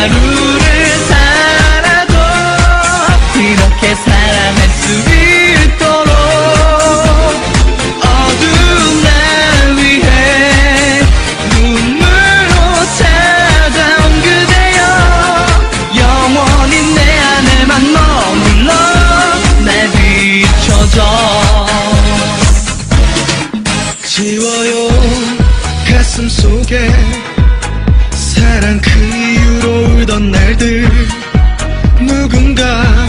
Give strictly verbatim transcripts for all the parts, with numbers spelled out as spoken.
하루를 살아도 이렇게 사랑할 수 있도록 어두운 날 위해 눈물로 찾아온 그대여 영원히 내 안에만 머물러 날 비춰줘. 지워요 가슴 속에 사랑 그 이유로 울던 날들 누군가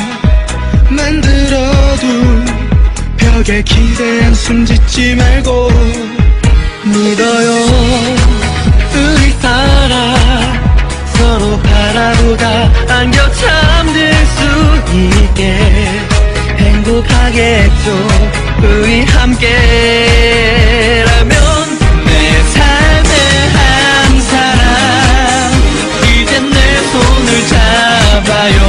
만들어둔 벽에 기대한 숨짓지 말고 믿어요 우리 사랑 서로 바라보다 안겨 잠들 수 있게 행복하게 해줘. 우리 함께라면 내 삶의 한 사람 이제 내 손을 잡아요.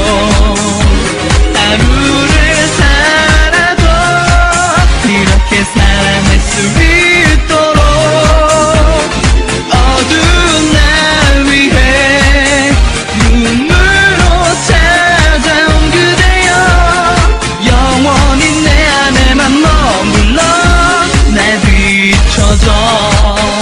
하루를 살아도 이렇게 사랑할 수 있도록 어두운 날 위해 눈물로 찾아온 그대여 영원히 내 안에만 머물러 날 비춰줘.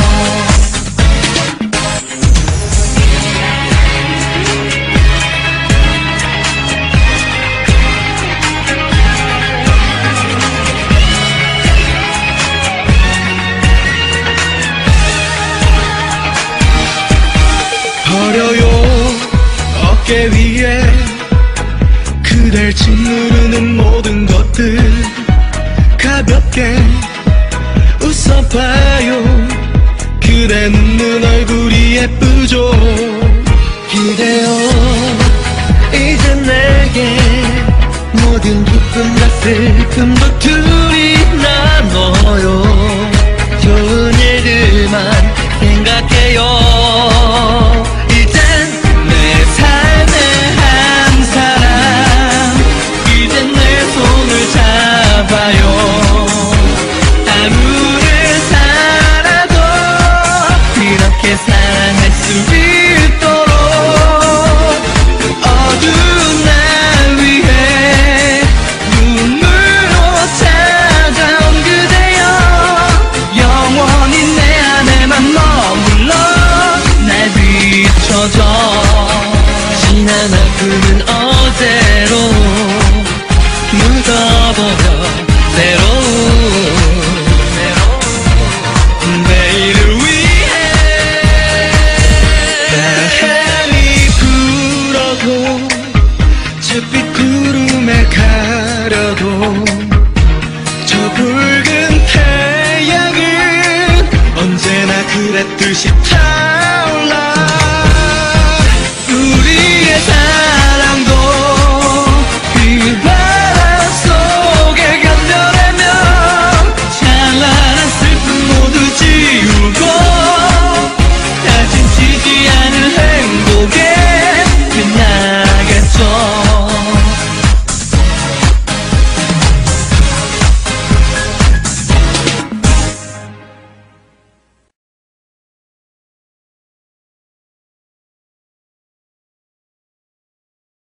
버려요 어깨 위에 그댈 짓누르는 모든 것들 가볍게 웃어봐요. 그대 웃는 얼굴이 예쁘죠. 기대어 이제 내게 모든 기쁨과 슬픔도 둘이 나눠요.